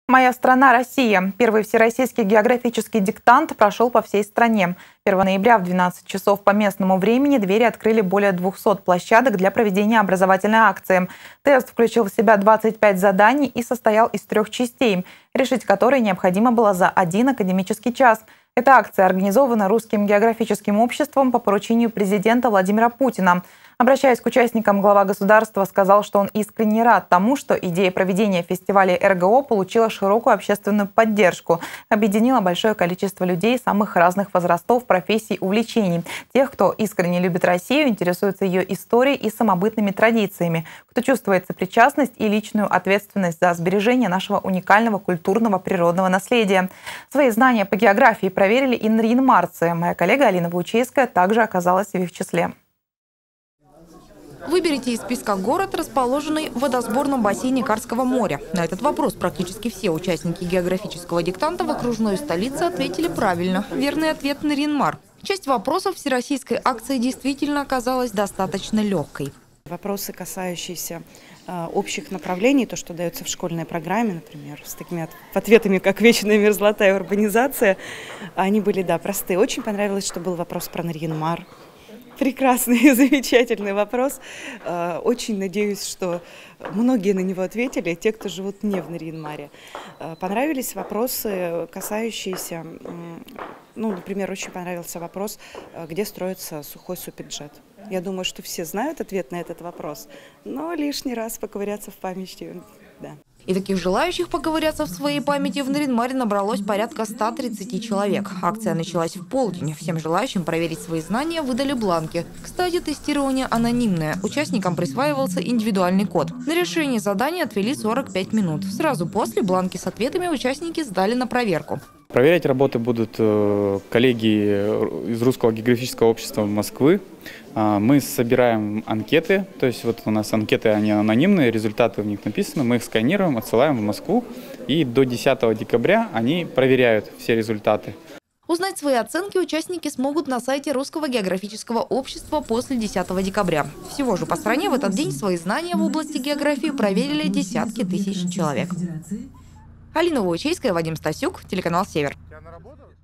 «Моя страна – Россия». Первый всероссийский географический диктант прошел по всей стране. 1 ноября в 12 часов по местному времени двери открыли более 200 площадок для проведения образовательной акции. Тест включил в себя 25 заданий и состоял из 3 частей, решить которые необходимо было за 1 академический час. Эта акция организована Русским географическим обществом по поручению президента Владимира Путина. Обращаясь к участникам, глава государства сказал, что он искренне рад тому, что идея проведения фестиваля РГО получила широкую общественную поддержку, объединила большое количество людей самых разных возрастов, профессий, увлечений. Тех, кто искренне любит Россию, интересуется ее историей и самобытными традициями, кто чувствует сопричастность и личную ответственность за сбережение нашего уникального культурного природного наследия. Свои знания по географии проверили и нарьян-марцы. Моя коллега Алина Ваучейская также оказалась в их числе. Выберите из списка город, расположенный в водосборном бассейне Карского моря. На этот вопрос практически все участники географического диктанта в окружной столице ответили правильно. Верный ответ – Нарьян-Мар. Часть вопросов всероссийской акции действительно оказалась достаточно легкой. Вопросы, касающиеся общих направлений, то, что дается в школьной программе, например, с такими ответами, как вечная мерзлота и урбанизация, они были, да, простые. Очень понравилось, что был вопрос про Нарьян-Мар. Прекрасный и замечательный вопрос. Очень надеюсь, что многие на него ответили, те, кто живут не в Нарьян-Маре. Понравились вопросы, касающиеся, например, очень понравился вопрос, где строится сухой супбюджет. Я думаю, что все знают ответ на этот вопрос, но лишний раз поковыряться в памяти, да. И таких желающих поковыряться в своей памяти в Нарьян-Маре набралось порядка 130 человек. Акция началась в полдень. Всем желающим проверить свои знания выдали бланки. Кстати, тестирование анонимное. Участникам присваивался индивидуальный код. На решение задания отвели 45 минут. Сразу после бланки с ответами участники сдали на проверку. Проверять работы будут коллеги из Русского географического общества Москвы. Мы собираем анкеты, то есть вот у нас анкеты, они анонимные, результаты в них написаны, мы их сканируем, отсылаем в Москву, и до 10 декабря они проверяют все результаты. Узнать свои оценки участники смогут на сайте Русского географического общества после 10 декабря. Всего же по стране в этот день свои знания в области географии проверили десятки тысяч человек. Алина Ваучейская, Вадим Стасюк, телеканал «Север».